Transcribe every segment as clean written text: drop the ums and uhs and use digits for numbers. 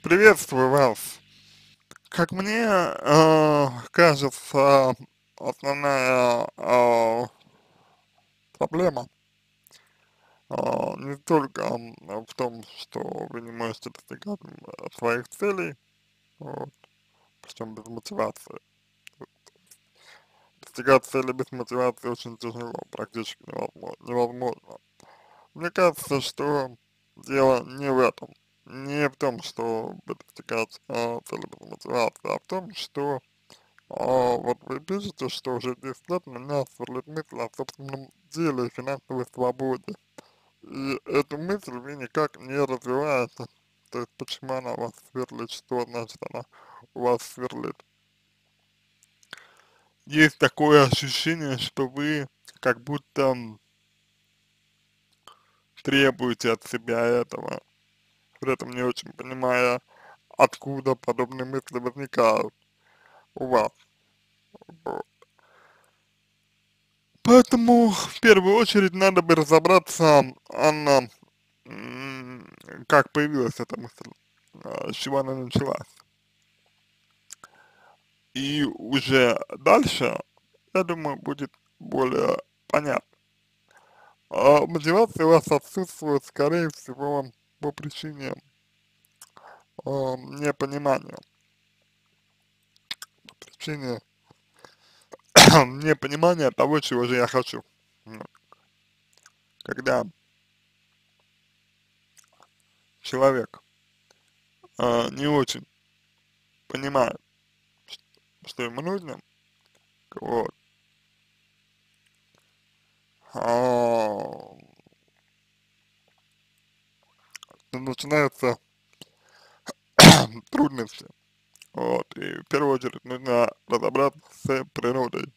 Приветствую вас. Как мне кажется, основная проблема не только в том, что вы не можете достигать своих целей, вот, причем без мотивации. Достигать цели без мотивации очень тяжело, практически невозможно. Мне кажется, что дело не в этом, не в том, что достигать цели без мотивации, а в том, что вот вы пишете, что уже 10 лет меня сверлит мысль о собственном деле и финансовой свободе. И эту мысль вы никак не развиваете. То есть почему она вас сверлит, что значит она у вас сверлит. Есть такое ощущение, что вы как будто требуете от себя этого, при этом не очень понимая, откуда подобные мысли возникают у вас. Вот. Поэтому в первую очередь надо бы разобраться, Анна, м, как появилась эта мысль, с чего она началась. И уже дальше, я думаю, будет более понятно. Мотивация у вас отсутствует, скорее всего, по причине непонимания, по причине непонимания того, чего же я хочу. Ну, когда человек не очень понимает, что ему нужно, вот, а, начинаются трудности. Вот, и в первую очередь нужно разобраться с природой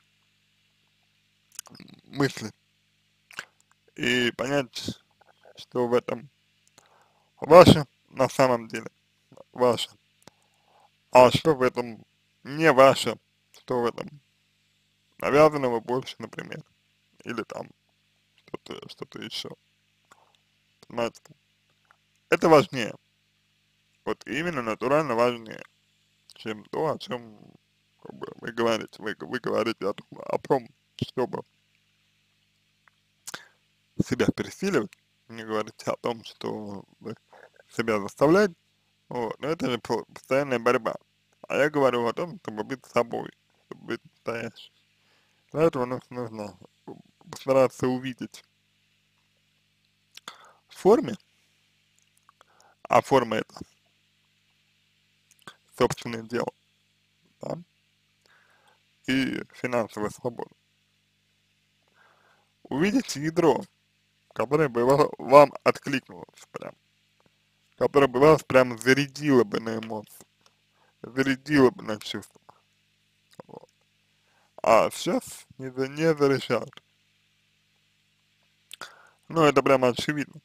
мысли и понять, что в этом ваше на самом деле ваше, а что в этом не ваше, что в этом навязанного больше, например, или там что-то еще, понимаете? Это важнее, вот именно натурально важнее, чем то, о чем как бы, вы говорите. Вы говорите о том, чтобы себя пересиливать, не говорите о том, что вы себя заставлять, вот, но это же постоянная борьба. А я говорю о том, чтобы быть собой, чтобы быть настоящим. Для этого нужно постараться увидеть в форме, а форма это собственное дело, да, и финансовая свобода. Увидеть ядро, которое бы вам откликнулось прям, которое бы вас прям зарядило бы на эмоции, зарядило бы на чувства. Вот. А сейчас не заряжают. Ну, это прямо очевидно.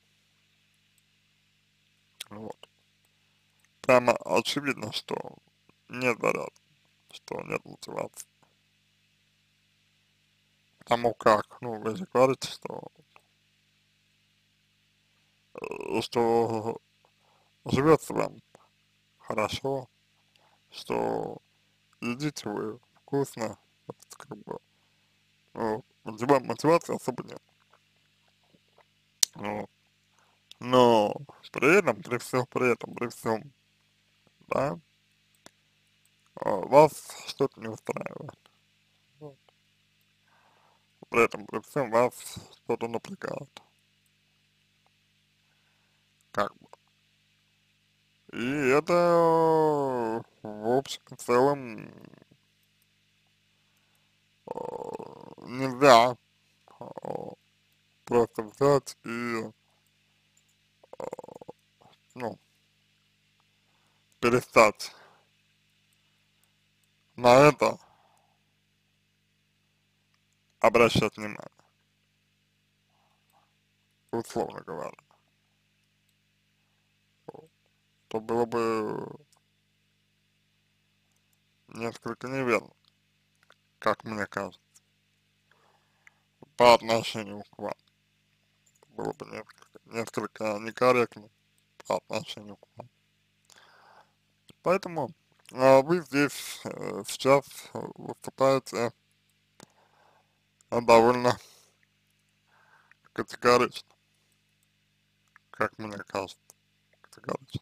Вот. Прямо очевидно, что нет заряда, что нет мотивации. Потому как, ну, вы же говорите, что живется вам хорошо, что едите вы вкусно, вот, как бы, вот, мотивации особо нет. Вот. Но при этом, при всем, да, вас что-то не устраивает. Вот. При этом, при всем вас что-то напрягает. Как бы. И это в общем и целом нельзя э, просто взять и, ну, перестать на это обращать внимание, условно говоря. Вот. То было бы несколько неверно, как мне кажется, по отношению к вам. Было бы несколько некорректно по отношению к вам. Поэтому вы здесь сейчас выступаете довольно категорично, как мне кажется, категорично.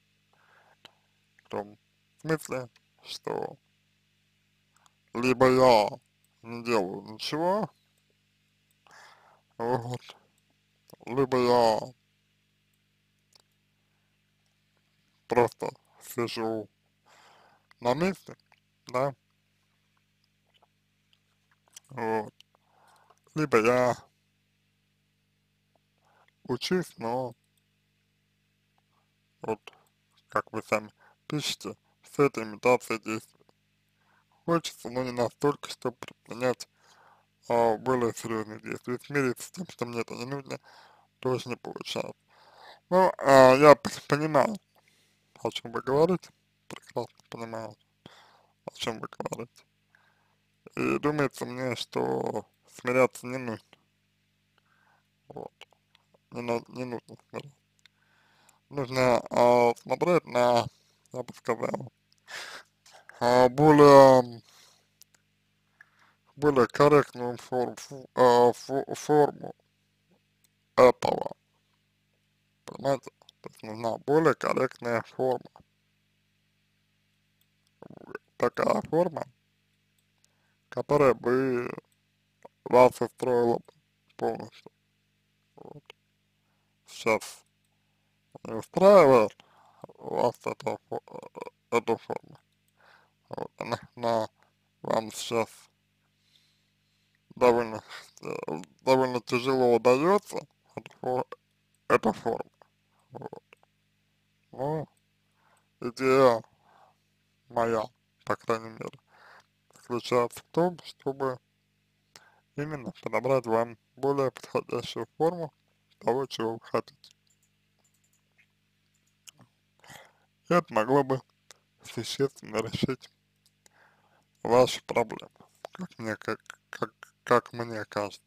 В том смысле, что либо я не делаю ничего, вот, либо я просто сижу на месте, да, вот, либо я учусь, но вот, как вы сами пишете, все это имитация действий. Хочется, но не настолько, чтобы предпринять более серьезные действия. И смириться с тем, что мне это не нужно, тоже не получается. Ну, я понимаю, о чем вы говорите, прекрасно понимаю, о чем вы говорите. И думается мне, что смиряться не нужно. Вот. Не нужно смиряться. Нужно смотреть на, я бы сказал, более, более корректную форму этого, понимаете? То есть нужна более корректная форма. Такая форма, которая бы вас устроила бы полностью. Вот. Сейчас не устраивает вас эта форма. Вот. Она вам сейчас довольно, довольно тяжело удается, эта форма. Вот. Но идея моя, по крайней мере, заключается в том, чтобы именно подобрать вам более подходящую форму того, чего вы хотите. И это могло бы существенно решить ваши проблемы, как мне, как, как мне кажется.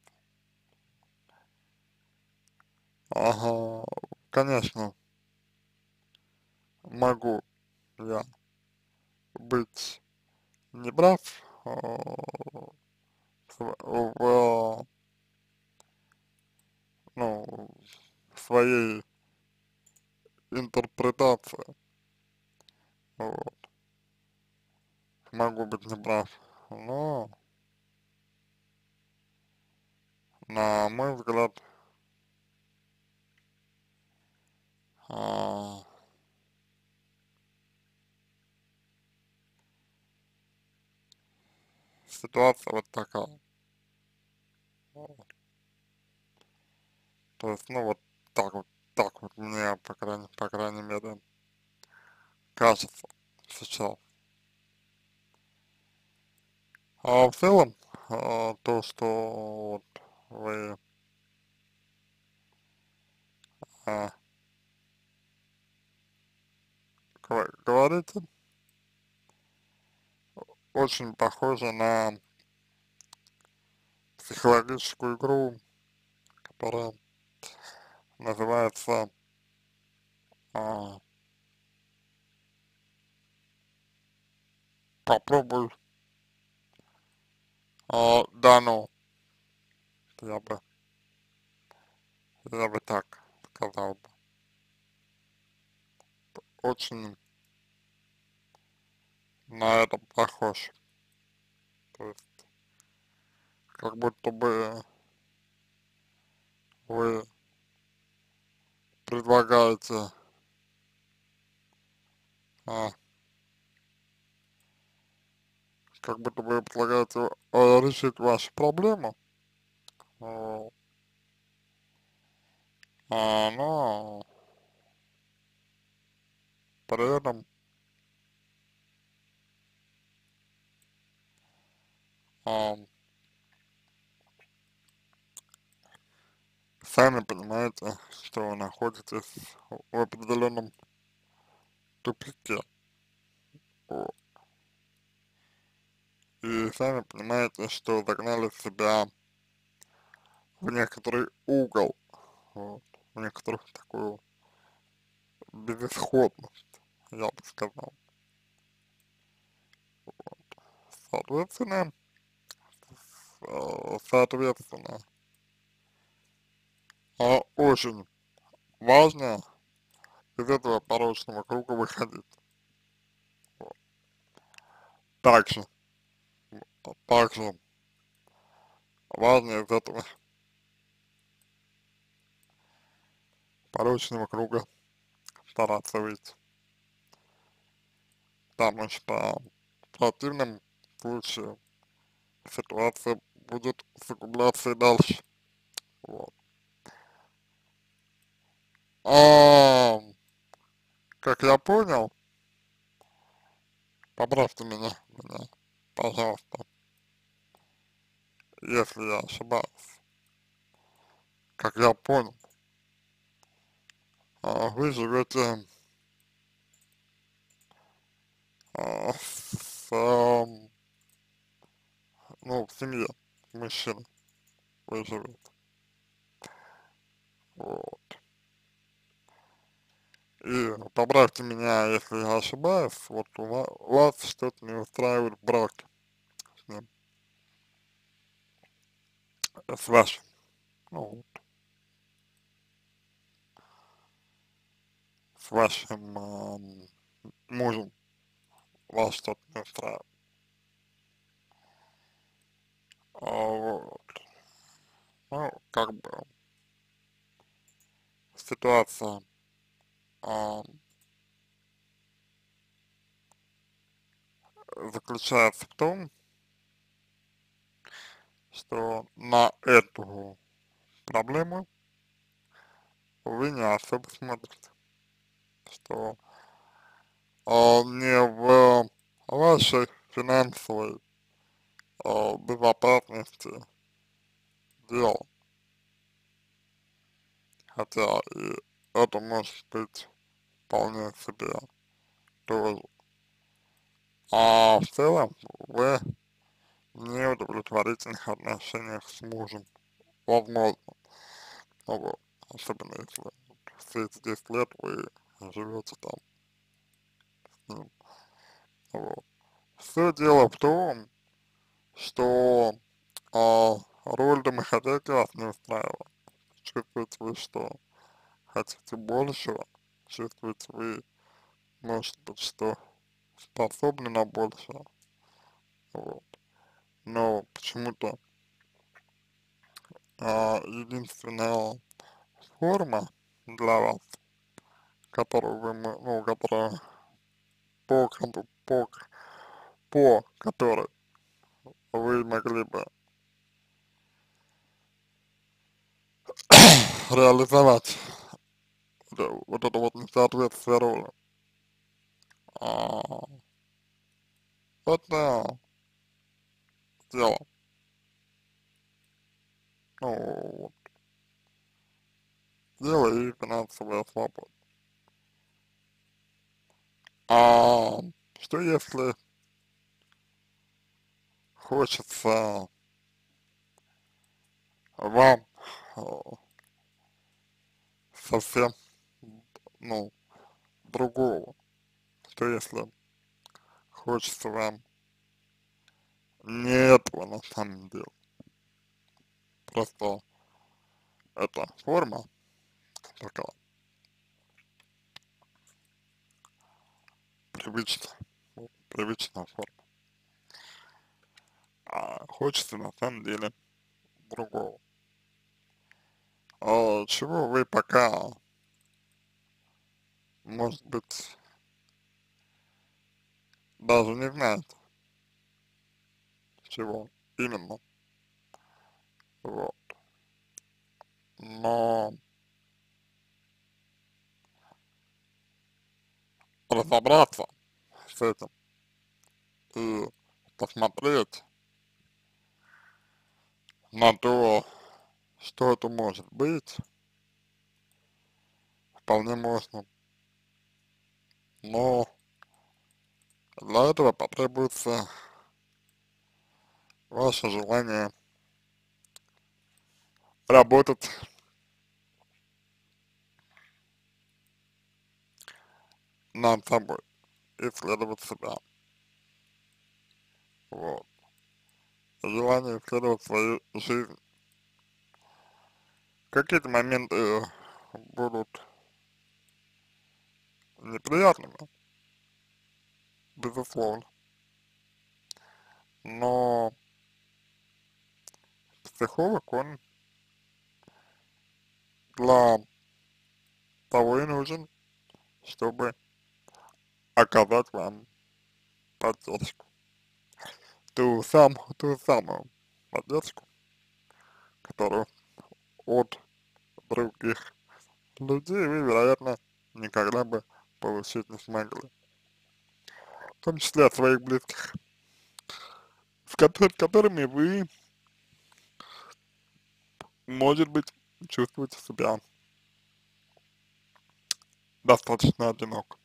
Ага, конечно, могу я быть неправ в, ну, в своей интерпретации, вот, могу быть неправ, но, на мой взгляд, а, ситуация вот такая. Вот. То есть, ну, вот так вот мне, по крайней мере, кажется сейчас. А в целом, то, что вот вы а, говорите, очень похоже на психологическую игру, которая называется а, «Попробуй дано», я бы, я бы так сказал бы. Очень на это похож. То есть, как будто бы вы предлагаете а, как будто бы предлагаете решить вашу проблему, вот, но при этом а, сами понимаете, что вы находитесь в определенном тупике, вот, и сами понимаете, что загнали себя в некоторый угол, вот, в некоторую такую безысходность, я бы сказал. соответственно, соответственно, очень важно из этого порочного круга выходить. Вот. Также, также важно из этого порочного круга стараться выйти. Потому что в противном случае ситуация будет усугубляться и дальше. Вот. А, как я понял, поправьте меня, пожалуйста, если я ошибаюсь. Как я понял, вы живете ну, в семье мужчины, вы живете. Вот. И поправьте меня, если я ошибаюсь, вот вас что-то не устраивает в браке с ним, с вашим, ну, вот, с вашим мужем, вас что-то не устраивает. Вот. Ну, как бы ситуация а, заключается в том, что на эту проблему вы не особо смотрите, что не в вашей финансовой безопасности дело, хотя и это может быть вполне себе тоже. А в целом вы в неудовлетворительных отношениях с мужем, возможно, ну вот, особенно если все эти 10 лет вы живете там с ним, вот. Все дело в том, что роль домохозяйки вас не устраивает. Чувствуете вы, что хотите большего, чувствуете вы, может быть, что способны на большее, вот. Но почему-то единственная форма для вас, которую вы, ну, которая по, по, по которой вы могли бы реализовать вот это вот несоответствие роли, а, это дело, ну, вот, дело и финансовая свобода. А что если хочется вам э, совсем, ну, другого? Что если хочется вам не этого на самом деле? Просто это форма такая привычная, вот, привычная форма. А хочется на самом деле другого. Чего вы пока, может быть, даже не знаете, чего именно, вот. Но разобраться с этим и посмотреть на то, что это может быть, вполне можно. Но для этого потребуется ваше желание работать над собой, исследовать себя. вот, желание исследовать свою жизнь. Какие-то моменты будут неприятными, безусловно, но психолог, он для того и нужен, чтобы оказать вам поддержку. Ту самую поддержку, которую от других людей вы, вероятно, никогда бы получить не смогли. В том числе от своих близких, которыми вы, может быть, чувствуете себя достаточно одиноко.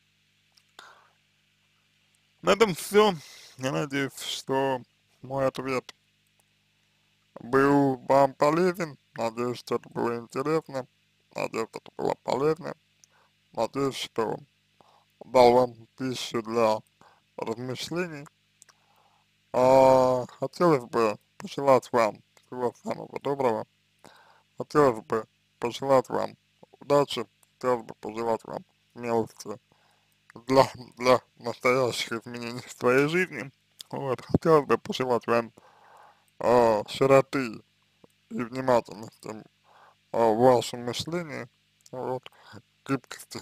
На этом все. Я надеюсь, что мой ответ был вам полезен. Надеюсь, что это было интересно. Надеюсь, это было полезно. Надеюсь, что дал вам пищу для размышлений. Хотелось бы пожелать вам всего самого доброго. Хотелось бы пожелать вам удачи. Хотелось бы пожелать вам смелости для, для настоящих изменений в своей жизни. Вот. Хотелось бы пожелать вам широты и внимательности в вашем мышлении, вот, гибкости.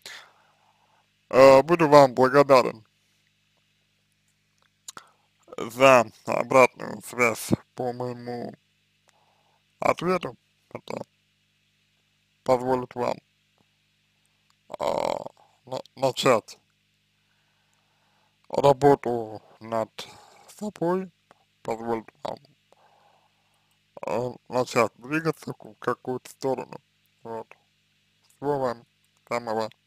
Буду вам благодарен за обратную связь по моему ответу. Это позволит вам начать работу над собой, позволит вам начать двигаться в какую-то сторону. Вот. Всего вам самого